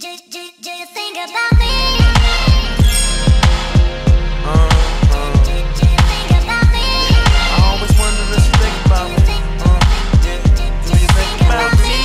Do you think about me? Do you think about me? I always wonder if you think about me. Do you think about me?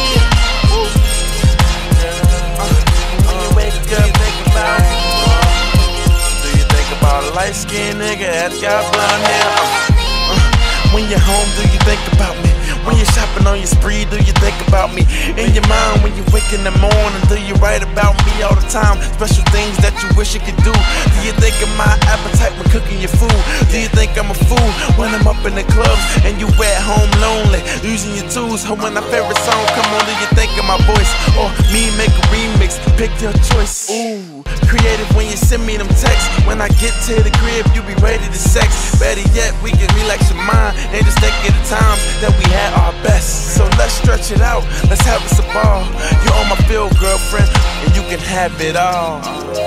When you wake up, think about me. Do you think about a light-skinned nigga that's got blonde hair? When you're home, do you think about me? When you're shopping on your spree, do you think about me? In your mind, when you wake in the morning, do you write about me all the time? Special things that you wish you could do. Do you think of my appetite when cooking your food? Do you think I'm a fool when I'm up in the clubs and you at home lonely, using your tools? Or when our favorite song come on, do you think of my voice? Or me make a remix, pick your choice. Ooh, creative when you send me them texts. When I get to the crib, you be ready to sex. Better yet, we can relax your mind and just think of the times that we had our best. So let's stretch it out, let's have us a ball. You're on my field, girlfriend, and you can have it all.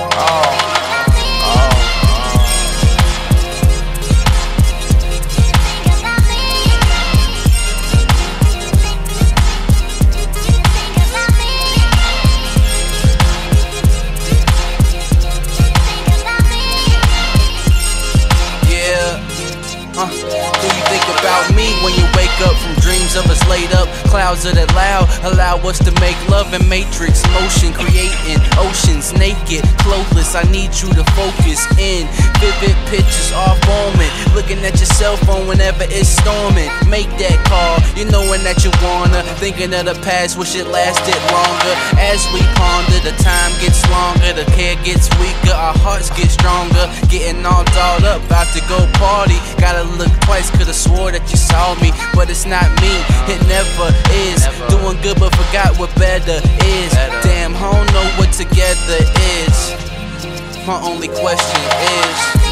Do you think about me when you wake up from dreams of us laid up? Clouds that allow us to make love and matrix motion, creating oceans naked, clothless. I need you to focus in. Vivid pictures are forming, looking at your cell phone whenever it's storming. Make that call, you knowing that you wanna. Thinking of the past, wish it lasted longer. As we ponder, the time gets longer, the care gets weaker, our hearts get stronger. Getting all dolled up, about to go party. Gotta look twice, could've swore that you saw me, but it's not me, it never is. Doing good but forgot what better is. Damn, I don't know what together is. My only question is